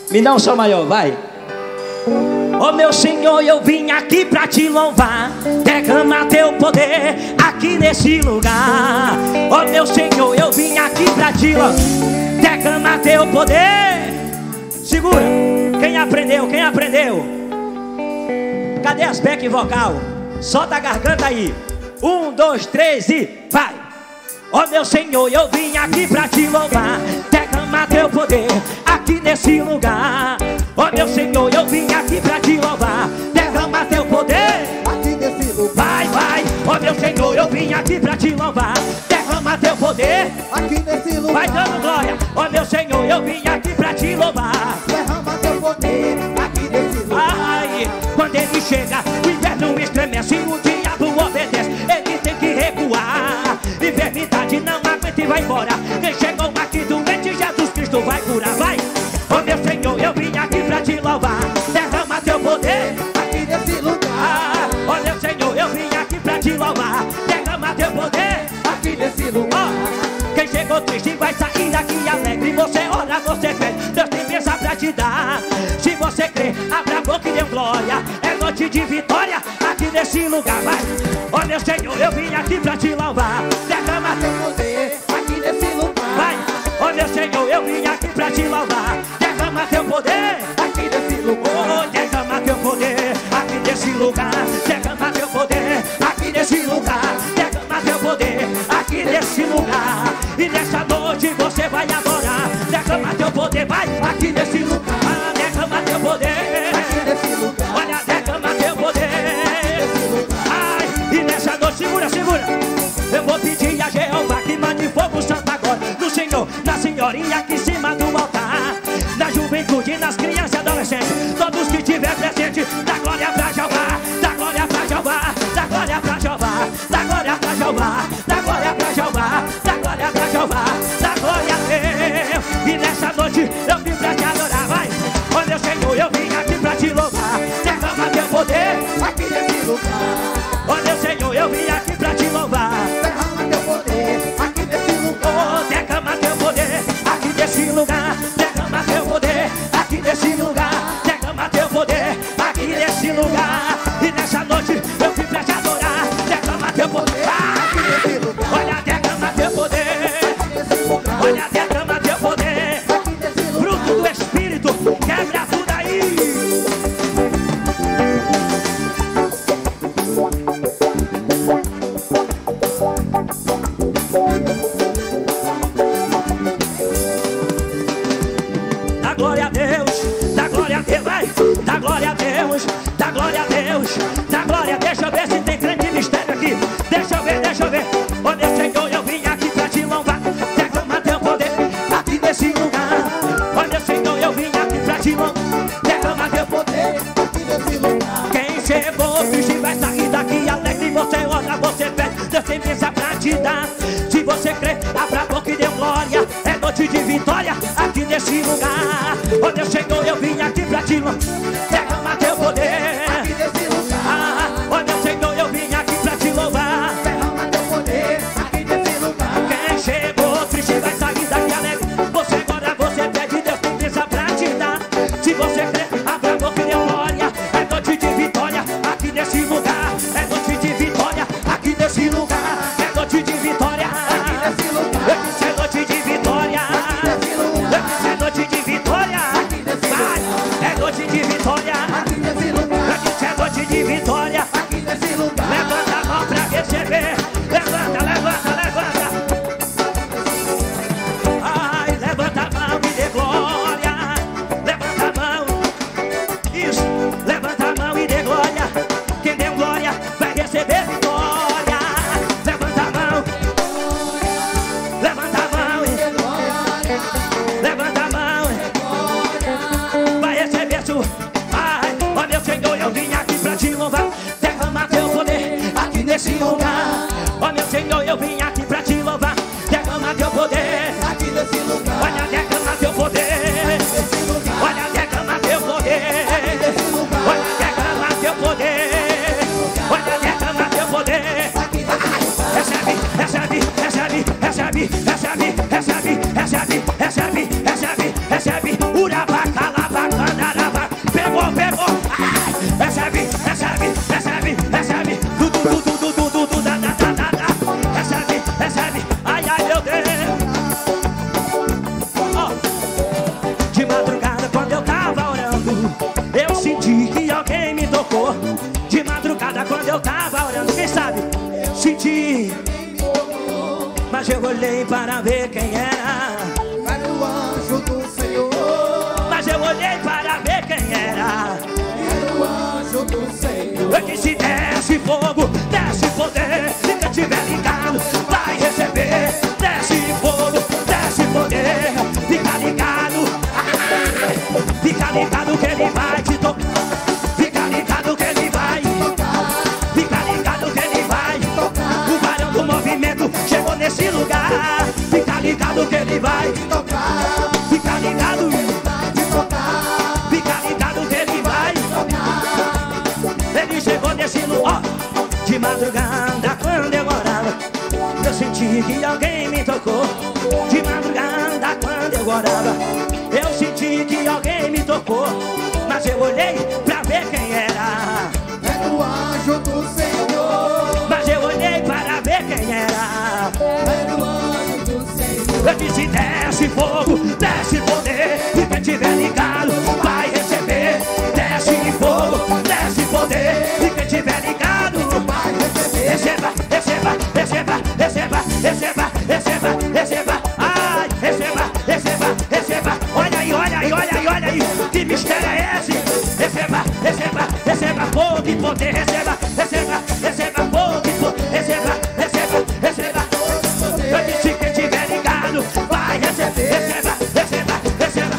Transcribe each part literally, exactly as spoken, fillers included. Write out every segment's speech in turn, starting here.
Me dá um sol maior, vai. Ó meu Senhor, eu vim aqui pra te louvar. Derrama teu poder aqui nesse lugar. Ó meu Senhor, eu vim aqui pra te louvar. Derrama teu poder. Segura. Quem aprendeu? Quem aprendeu? Cadê as back vocal? Solta a garganta aí. Um, dois, três e vai. Ó meu Senhor, eu vim aqui pra te louvar. Derrama teu poder aqui nesse lugar. Ó meu Senhor, eu vim aqui pra te louvar. Derrama teu poder aqui nesse lugar. Vai, vai. Ó meu Senhor, eu vim aqui pra te louvar. Derrama teu poder aqui nesse lugar. Vai dando glória. Ó meu Senhor, eu vim aqui pra te louvar. Derrama teu poder aqui nesse lugar. Ai, quando ele chega, o inverno estremece, o diabo obedece. Ele tem que recuar. Enfermidade não aguenta e vai embora. Quem chegou aqui doente, Jesus Cristo vai curar. Vai. Ó meu Senhor, eu vim aqui pra te louvar. Derrama teu poder aqui nesse lugar. Ó meu Senhor, eu vim aqui pra te louvar. Derrama teu poder aqui nesse lugar. Ó, quem chegou triste vai sair daqui alegre. Você ora, você pede, Deus tem bênção pra te dar. Se você crê, abra a boca e dê glória. É noite de vitória aqui nesse lugar. Vai. Ó meu Senhor, eu vim aqui pra te louvar. Derrama teu poder aqui nesse lugar. Vai. Ó meu Senhor, eu vim aqui pra te louvar. Derrama teu poder aqui nesse lugar. Oh, derrama teu poder aqui nesse lugar. Derrama teu poder aqui nesse lugar. Derrama teu poder aqui nesse lugar. E nessa noite você vai adorar. Derrama teu poder, vai aqui nesse lugar. Ah, derrama teu poder aqui nesse lugar. Olha, derrama teu poder. Ai, e nessa noite, segura, segura. Eu vou pedir a Jeová que mande fogo santo agora no Senhor, na senhorinha aqui em cima do altar. Na juventude, nas crianças e adolescentes, todos que tiver presente, dá glória pra Jeová, dá glória pra Jeová, dá glória pra Jeová, dá glória pra Jeová, dá glória pra Jeová, dá glória pra Jeová, dá glória a Deus. E nessa noite eu vim pra te adorar, vai. Ó meu Senhor, eu vim aqui pra te louvar. Derrama teu poder aqui nesse lugar. Ó meu Senhor, eu vim aqui pra te louvar. Derrama teu poder aqui nesse lugar. Oh, derrama teu poder aqui nesse lugar. Derrama teu poder aqui nesse lugar. Derrama teu poder aqui nesse lugar. E nessa noite eu vim pra te adorar. Derrama teu poder aqui nesse lugar. Olha, derrama teu poder aqui nesse lugar. Olha, derrama teu poder aqui nesse lugar. fruto do Espírito, quebra tudo aí. Dá glória a Deus, dá glória a Deus, vai. Dá glória a Deus, dá glória a Deus, dá glória. Deixa eu ver se tem grande mistério aqui. Deixa eu ver, deixa eu ver. Ó meu Senhor, eu vim aqui pra te louvar. Derrama teu poder aqui nesse lugar. Ó meu Senhor, eu vim aqui pra te louvar. Derrama teu poder aqui nesse lugar. Quem chegou triste vai sair daqui alegre. Você ora, você pede, Deus tem bênção pra te dar. Se você crê, abra a boca e dê glória. É noite de vitória aqui nesse lugar. Ó meu Senhor, eu vim aqui pra te louvar. Derrama teu poder Aqui nesse lugar. ah, ó meu Senhor, eu vim aqui pra te louvar. Derrama teu poder aqui nesse lugar. Quem chegou triste vai sair daqui alegre. Você ora, você pede, Deus tem bênção pra te dar. Se você crê, abra a boca e dê glória. É noite de vitória aqui nesse lugar. É noite de vitória aqui nesse lugar. É noite de vitória Aqui nesse lugar. é noite de vitória. Nesse lugar. É noite de vitória. Aqui nesse Vai, é noite de vitória. vi, mas eu olhei para ver quem era. Era o anjo do Senhor. Mas eu olhei para ver quem era. Era o anjo do Senhor. Eu disse: desce fogo, desce poder. Se quem tiver ligado vai receber. Desce fogo, desce poder. Fica ligado, ah, fica ligado que ele vai te tocar. Fica ligado que ele vai tocar. Fica ligado que ele vai tocar. O varão do movimento chegou nesse lugar. Fica ligado que ele vai Tocar, fica ligado. vai te tocar. Fica ligado que ele vai. Ele chegou nesse lugar. De madrugada quando eu orava, eu senti que alguém me tocou. De madrugada quando eu orava, eu senti que alguém me tocou. Mas eu olhei pra ver quem era. Era o anjo do Senhor. Mas eu olhei para ver quem era. Era o anjo do Senhor. Eu disse: desce fogo, desce poder. E quem tiver ligado vai receber. Desce fogo, desce poder. E quem tiver ligado Vai receber. receba, receba, receba, receba, receba, receba, receba. Ai, receba, receba, receba. Olha aí, olha aí, olha aí, olha aí. Que mistério é esse? Receba, receba, receba fogo e poder. Receba, receba, receba fogo e poder. Receba, receba, receba. Eu disse: quem tiver ligado vai receber. Receba, receba, receba.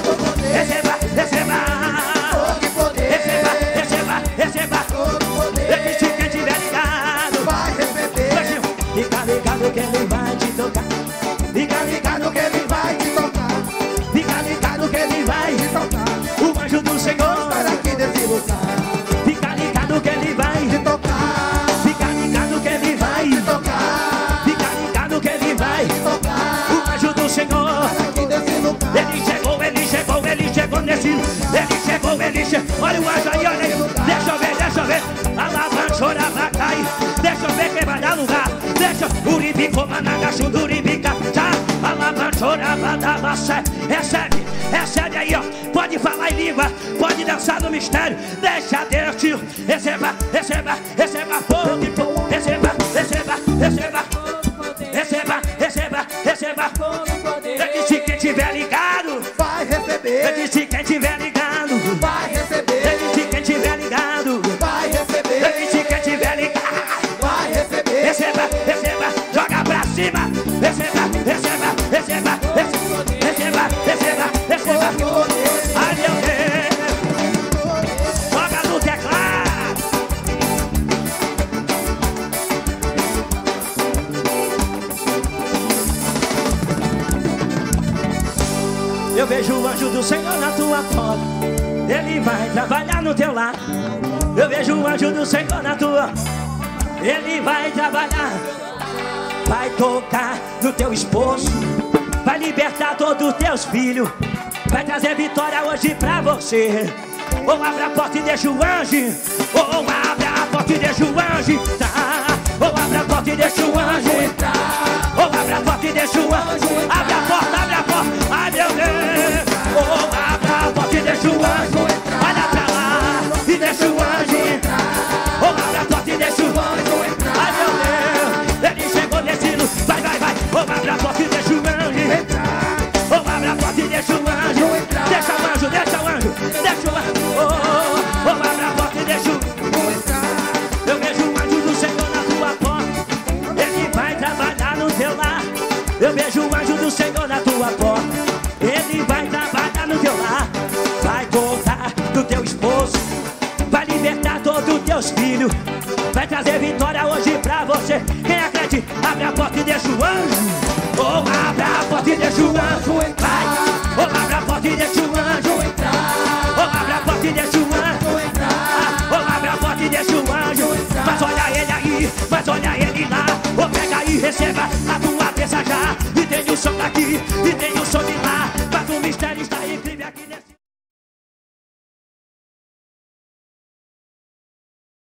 Receba, receba. Fogo e poder. Receba, receba, receba. Fogo e Eu poder. disse: quem tiver ligado Vai receber. fica ligado que ele vai te tocar. Fica ligado que ele vai te tocar. Fica ligado que ele vai Te tocar. o anjo do Senhor. Estar aqui nesse lugar. Fica ligado que ele vai. Te tocar. Fica ligado que ele vai. Te tocar. Fica ligado que ele vai Te tocar. o anjo do Senhor. Estar aqui nesse lugar. Ele chegou, ele chegou, ele chegou nesse. Ele chegou, ele chegou. Olha o anjo aí, olha aí. Deixa eu ver, deixa eu ver. Alavan, chorava, cai. Deixa eu ver quem vai dar lugar. Deixa eu. Uribico, managa, chuduribica. Tá. Alavan, chorava, dava sé. Recebe, recebe aí, ó. Pode falar em língua, pode dançar no mistério. Deixa Deus te. Receba, receba, receba fogo e fogo. Receba, receba, receba. Receba, receba, receba. Eu disse: quem tiver ligado. Vai Eu receber. disse: quem tiver ligado. Vai Eu receber. disse: quem tiver ligado. Vai Eu receber. disse: quem tiver ligado. Vai receber. Receba, receba, joga pra cima. Receba, receba, receba, receba, receba, receba. Ai, meu Deus. Joga no teclado. Eu vejo o anjo do Senhor na tua porta. Ele vai trabalhar no teu lar. Eu vejo o anjo do Senhor na tua. Ele vai trabalhar. Vai tocar no teu esposo. Vai libertar todos os teus filhos. Vai trazer vitória hoje pra você. Ou abre a porta e deixa o anjo. Ou abre a porta e deixa o anjo entrar. Ou abre a porta e deixa o anjo entrar. Ou abre a porta e deixa o anjo. Abre a porta, abre a porta. Ai, meu Deus. Ou abre a porta e deixa o anjo entrar. Olha pra lá e deixa o anjo entrar. Ou abre a porta e deixa o anjo entrar. Ai, meu Deus. Ele chegou nesse lugar. Vai, vai, vai. Ou abre a porta e deixa o anjo entrar. Ou abre a porta e deixa o anjo entrar. Deixa o anjo, deixa o anjo. Deixa o anjo. Ou abre a porta e deixa o anjo. Eu vejo o anjo do Senhor na tua porta. Ele vai trabalhar no teu lar. Eu vejo o anjo do Senhor na tua porta. Ele vai trabalhar no teu lar. Vai tocar do teu esposo. Vai libertar todos os teus filhos. Vai trazer vitória hoje pra você. Quem acredita, abre a porta e deixa o anjo. Ou abre a porta e deixa o anjo entrar. Ou abre a porta e deixa o anjo entrar. Ou abre a porta e deixa o anjo entrar. Ou abre a porta e deixa o anjo. Mas olha ele aí, mas olha ele lá. Ou pega aí, receba a tua bênção já. E tem o som daqui, e tem o som de lá. Mas o mistério está incrível aqui nesse.